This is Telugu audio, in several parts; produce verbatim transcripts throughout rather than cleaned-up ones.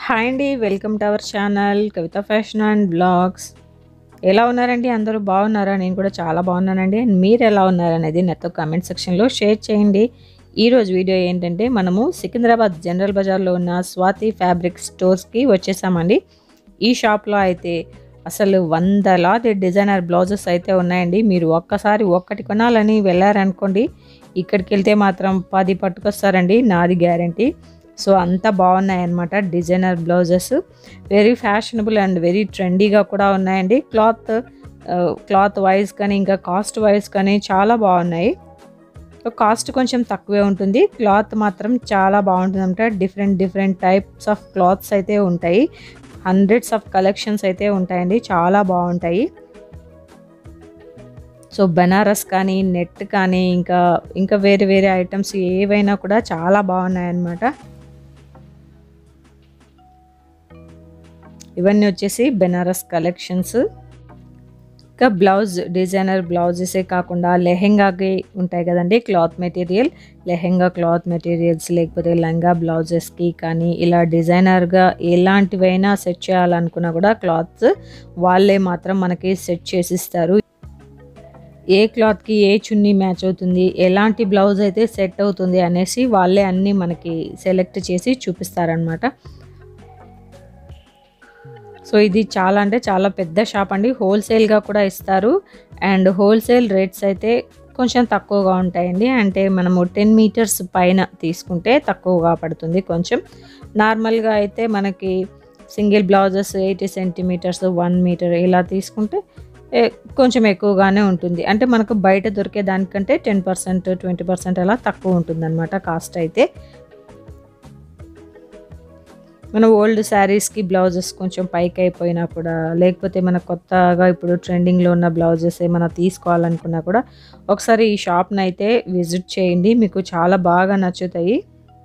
హాయ్ అండి. Welcome to our channel Kavitha fashion and blogs. ఎలా ఉన్నారండి? అందరూ బాగున్నారా? నేను కూడా చాలా బాగున్నానండి. అండ్ మీరు ఎలా ఉన్నారనేది నాతో కామెంట్ సెక్షన్లో షేర్ చేయండి. ఈరోజు వీడియో ఏంటంటే మనము సికింద్రాబాద్ జనరల్ బజార్లో ఉన్న స్వాతి ఫ్యాబ్రిక్ స్టోర్స్కి వచ్చేసామండి. ఈ షాప్లో అయితే అసలు వందలాది డిజైనర్ బ్లౌజెస్ అయితే ఉన్నాయండి. మీరు ఒక్కసారి ఒక్కటి కొనాలని వెళ్ళారనుకోండి, ఇక్కడికి వెళ్తే మాత్రం పది పట్టుకొస్తారండి, నాది గ్యారంటీ. సో అంత బాగున్నాయన్నమాట designer blouses. Very fashionable and very ట్రెండీగా కూడా ఉన్నాయండి. క్లాత్ క్లాత్ వైజ్ కానీ ఇంకా కాస్ట్ వైజ్ కానీ చాలా బాగున్నాయి. కాస్ట్ కొంచెం తక్కువే ఉంటుంది, క్లాత్ మాత్రం చాలా బాగుంటుంది అనమాట. Different different types of clothes అయితే ఉంటాయి. హండ్రెడ్స్ ఆఫ్ కలెక్షన్స్ అయితే ఉంటాయండి, చాలా బాగుంటాయి. సో బనారస్ కానీ నెట్ కానీ ఇంకా ఇంకా వేరే వేరే ఐటమ్స్ ఏవైనా కూడా చాలా బాగున్నాయి అన్నమాట. ఇవన్నీ వచ్చేసి బెనారస్ కలెక్షన్స్. ఇంకా బ్లౌజ్ డిజైనర్ బ్లౌజెసే కాకుండా లెహెంగాకి ఉంటాయి కదండి cloth material, lehenga cloth materials లేకపోతే లంగా బ్లౌజెస్కి కానీ ఇలా డిజైనర్గా ఎలాంటివైనా సెట్ చేయాలనుకున్నా కూడా క్లాత్స్ వాళ్ళే మాత్రం మనకి సెట్ చేసిస్తారు. ఏ క్లాత్కి ఏ చున్నీ మ్యాచ్ అవుతుంది, ఎలాంటి బ్లౌజ్ అయితే సెట్ అవుతుంది అనేసి వాళ్ళే అన్నీ మనకి సెలెక్ట్ చేసి చూపిస్తారనమాట. సో ఇది చాలా అంటే చాలా పెద్ద షాప్ అండి, హోల్సేల్గా కూడా ఇస్తారు. అండ్ హోల్సేల్ రేట్స్ అయితే కొంచెం తక్కువగా ఉంటాయండి. అంటే మనము టెన్ మీటర్స్ పైన తీసుకుంటే తక్కువగా పడుతుంది కొంచెం. నార్మల్గా అయితే మనకి single blouses eighty centimetres one metre ఇలా తీసుకుంటే కొంచెం ఎక్కువగానే ఉంటుంది. అంటే మనకు బయట దొరికే దానికంటే టెన్ పర్సెంట్ ట్వంటీ పర్సెంట్ అలా తక్కువ ఉంటుంది అనమాట కాస్ట్ అయితే. మన ఓల్డ్ శారీస్కి బ్లౌజెస్ కొంచెం పైకి అయిపోయినా కూడా, లేకపోతే మన కొత్తగా ఇప్పుడు ట్రెండింగ్లో ఉన్న బ్లౌజెస్ ఏమైనా తీసుకోవాలనుకున్నా కూడా ఒకసారి ఈ షాప్ని అయితే విజిట్ చేయండి, మీకు చాలా బాగా నచ్చుతాయి.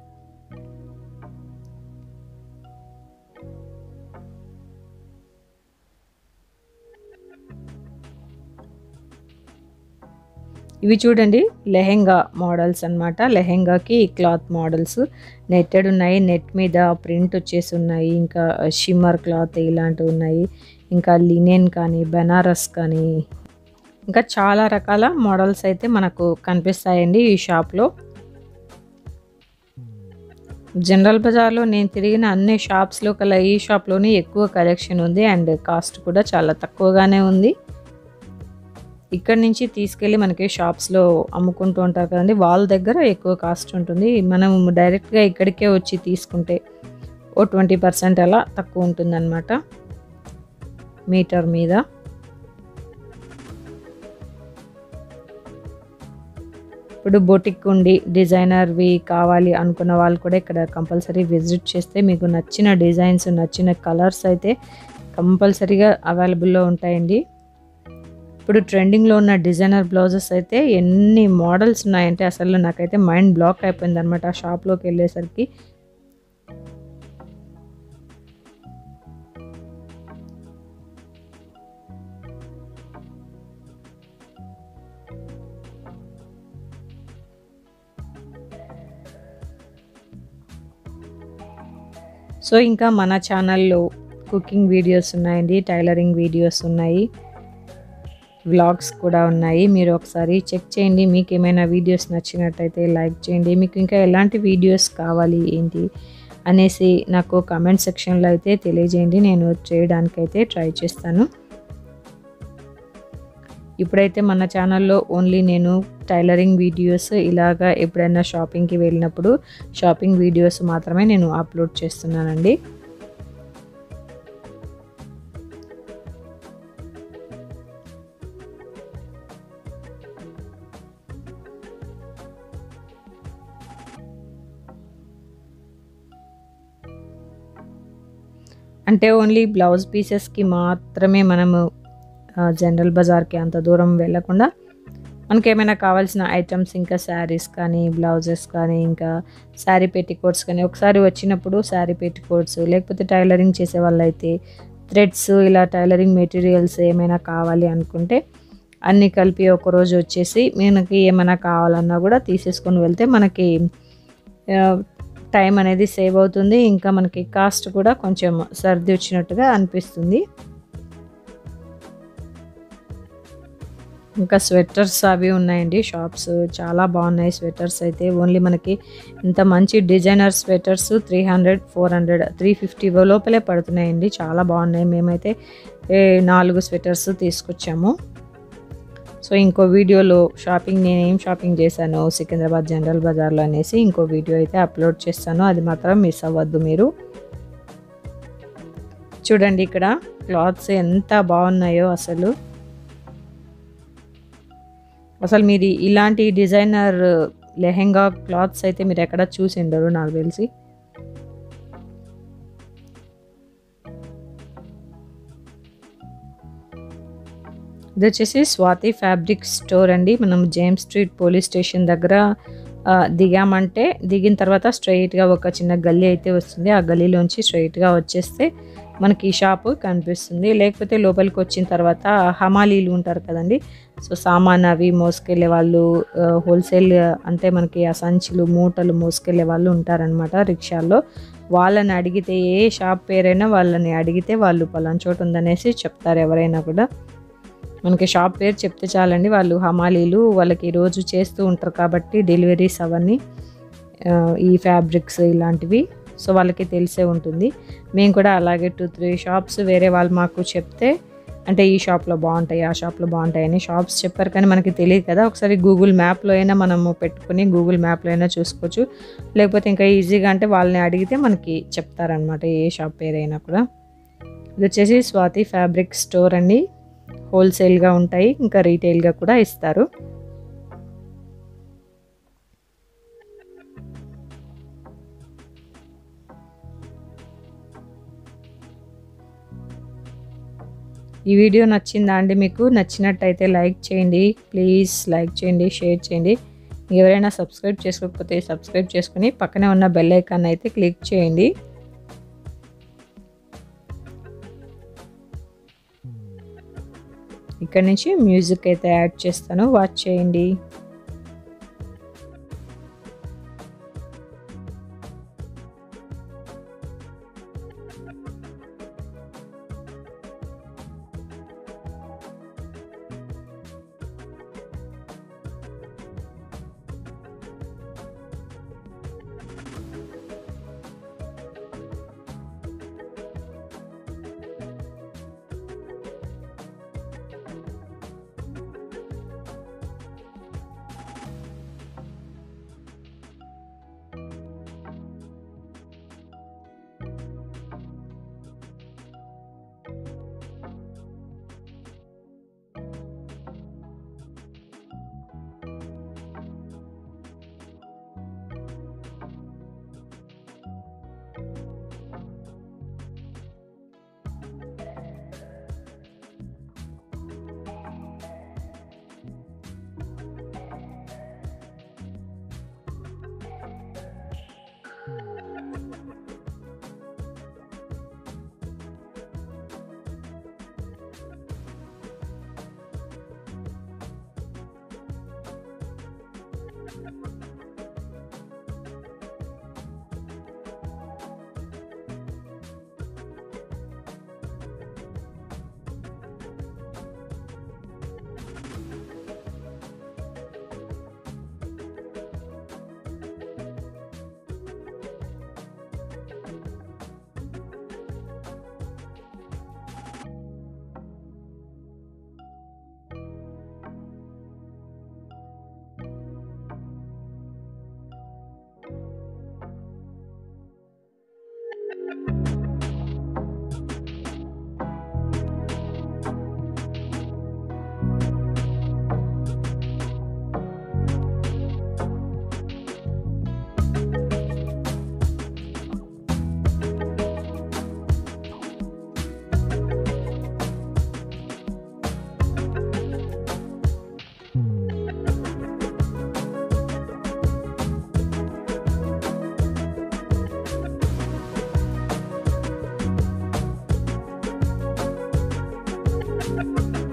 ఇవి చూడండి లెహెంగా మోడల్స్ అనమాట. లెహెంగాకి క్లాత్ మోడల్స్ నెట్టెడ్ ఉన్నాయి, నెట్ మీద ప్రింట్ వచ్చేసి ఉన్నాయి, ఇంకా షిమ్మర్ క్లాత్ ఇలాంటివి ఉన్నాయి, ఇంకా లినెన్ కానీ బెనారస్ కానీ ఇంకా చాలా రకాల మోడల్స్ అయితే మనకు కనిపిస్తాయండి ఈ షాప్లో. జనరల్ బజార్లో నేను తిరిగిన అన్ని షాప్స్లో కల్లా ఈ షాప్లోనే ఎక్కువ కలెక్షన్ ఉంది అండ్ కాస్ట్ కూడా చాలా తక్కువగానే ఉంది. ఇక్కడ నుంచి తీసుకెళ్ళి మనకి షాప్స్లో అమ్ముకుంటూ ఉంటారు కదండి, వాళ్ళ దగ్గర ఎక్కువ కాస్ట్ ఉంటుంది. మనం డైరెక్ట్గా ఇక్కడికే వచ్చి తీసుకుంటే ఓ ట్వంటీ పర్సెంట్ అలా తక్కువ ఉంటుందన్నమాట మీటర్ మీద. ఇప్పుడు బొటిక్ ఉండి డిజైనర్వి కావాలి అనుకున్న వాళ్ళు కూడా ఇక్కడ కంపల్సరీ విజిట్ చేస్తే మీకు నచ్చిన డిజైన్స్ నచ్చిన కలర్స్ అయితే కంపల్సరీగా అవైలబుల్లో ఉంటాయండి. ఇప్పుడు ట్రెండింగ్లో ఉన్న డిజైనర్ బ్లౌజెస్ అయితే ఎన్ని మోడల్స్ ఉన్నాయంటే అసలు నాకైతే మైండ్ బ్లాక్ అయిపోయింది అనమాట ఆ షాప్లోకి వెళ్ళేసరికి. సో ఇంకా మన ఛానల్లో కుకింగ్ వీడియోస్ ఉన్నాయండి, టైలరింగ్ వీడియోస్ ఉన్నాయి, వ్లాగ్స్ కూడా ఉన్నాయి. మీరు ఒకసారి చెక్ చేయండి. మీకు ఏమైనా వీడియోస్ నచ్చినట్టయితే లైక్ చేయండి. మీకు ఇంకా ఎలాంటి వీడియోస్ కావాలి ఏంటి అనేసి నాకు కామెంట్ సెక్షన్లో అయితే తెలియజేయండి, నేను చేయడానికైతే ట్రై చేస్తాను. ఇప్పుడైతే మన ఛానల్లో ఓన్లీ నేను టైలరింగ్ వీడియోస్ ఇలాగా ఎప్పుడైనా షాపింగ్కి వెళ్ళినప్పుడు షాపింగ్ వీడియోస్ మాత్రమే నేను అప్లోడ్ చేస్తున్నానండి. అంటే ఓన్లీ బ్లౌజ్ పీసెస్కి మాత్రమే మనము జనరల్ బజార్కి అంత దూరం వెళ్ళకుండా మనకేమైనా కావాల్సిన ఐటమ్స్ ఇంకా శారీస్ కానీ బ్లౌజెస్ కానీ ఇంకా శారీ పెట్టికోట్స్ కానీ ఒకసారి వచ్చినప్పుడు శారీ పెట్టికోట్స్ లేకపోతే టైలరింగ్ చేసే వాళ్ళైతే థ్రెడ్స్ ఇలా టైలరింగ్ మెటీరియల్స్ ఏమైనా కావాలి అనుకుంటే అన్నీ కలిపి ఒకరోజు వచ్చేసి మనకి ఏమైనా కావాలన్నా కూడా తీసేసుకొని వెళ్తే మనకి టైం అనేది సేవ్ అవుతుంది. ఇంకా మనకి కాస్ట్ కూడా కొంచెం సర్ది వచ్చినట్టుగా అనిపిస్తుంది. ఇంకా స్వెటర్స్ అవి ఉన్నాయండి. షాప్స్ చాలా బాగున్నాయి. స్వెటర్స్ అయితే ఓన్లీ మనకి ఇంత మంచి designer sweaters three hundred four hundred three fifty లోపలే పడుతున్నాయండి. చాలా బాగున్నాయి. మేమైతే నాలుగు స్వెటర్స్ తీసుకొచ్చాము. సో ఇంకో వీడియోలో షాపింగ్ నేను ఏం షాపింగ్ చేశాను సికింద్రాబాద్ జనరల్ బజార్లో అనేసి ఇంకో వీడియో అయితే అప్లోడ్ చేస్తాను. అది మాత్రం మిస్ అవ్వద్దు మీరు. చూడండి ఇక్కడ క్లాత్స్ ఎంత బాగున్నాయో అసలు అసలు మీరు ఇలాంటి డిజైనర్ లెహెంగా క్లాత్స్ అయితే మీరు ఎక్కడ చూసి ఉండరు నాకు తెలిసి. ఇది వచ్చేసి స్వాతి ఫ్యాబ్రిక్ స్టోర్ అండి. మనం జేమ్స్ స్ట్రీట్ పోలీస్ స్టేషన్ దగ్గర దిగామంటే దిగిన తర్వాత స్ట్రైట్గా ఒక చిన్న గల్లీ అయితే వస్తుంది. ఆ గల్లీలోంచి స్ట్రైట్గా వచ్చేస్తే మనకి ఈ షాపు కనిపిస్తుంది. లేకపోతే లోపలికి వచ్చిన తర్వాత హమాలీలు ఉంటారు కదండి. సో సామాన్ అవి మోసుకెళ్ళే వాళ్ళు, హోల్సేల్ అంటే మనకి ఆ సంచులు మూటలు మోసుకెళ్ళే వాళ్ళు ఉంటారనమాట రిక్షాల్లో. వాళ్ళని అడిగితే ఏ షాప్ పేరైనా వాళ్ళని అడిగితే వాళ్ళు పలానా చోటు ఉందనేసి చెప్తారు. ఎవరైనా కూడా మనకి షాప్ పేరు చెప్తే చాలండి. వాళ్ళు హమాలీలు, వాళ్ళకి రోజు చేస్తూ ఉంటారు కాబట్టి డెలివరీస్ అవన్నీ ఈ ఫ్యాబ్రిక్స్ ఇలాంటివి. సో వాళ్ళకి తెలిసే ఉంటుంది. మేము కూడా అలాగే టూ త్రీ షాప్స్ వేరే వాళ్ళు మాకు చెప్తే అంటే ఈ షాప్లో బాగుంటాయి ఆ షాప్లో బాగుంటాయి అని షాప్స్ చెప్పారు. కానీ మనకి తెలియదు కదా. ఒకసారి గూగుల్ మ్యాప్లో అయినా మనము పెట్టుకుని గూగుల్ మ్యాప్లో అయినా చూసుకోవచ్చు. లేకపోతే ఇంకా ఈజీగా అంటే వాళ్ళని అడిగితే మనకి చెప్తారనమాట ఏ షాప్ పేరైనా కూడా. ఇది వచ్చేసి స్వాతి ఫ్యాబ్రిక్ స్టోర్ అండి. హోల్సేల్గా ఉంటాయి, ఇంకా రీటైల్గా కూడా ఇస్తారు. ఈ వీడియో నచ్చిందా అండి మీకు? నచ్చినట్టయితే లైక్ చేయండి ప్లీజ్. లైక్ చేయండి, షేర్ చేయండి. ఎవరైనా సబ్స్క్రైబ్ చేసుకోకపోతే సబ్స్క్రైబ్ చేసుకుని పక్కనే ఉన్న బెల్ ఐకాన్ అయితే క్లిక్ చేయండి. ఇక్కడ నుంచి మ్యూజిక్ అయితే యాడ్ చేస్తాను, వాచ్ చేయండి. Thank you.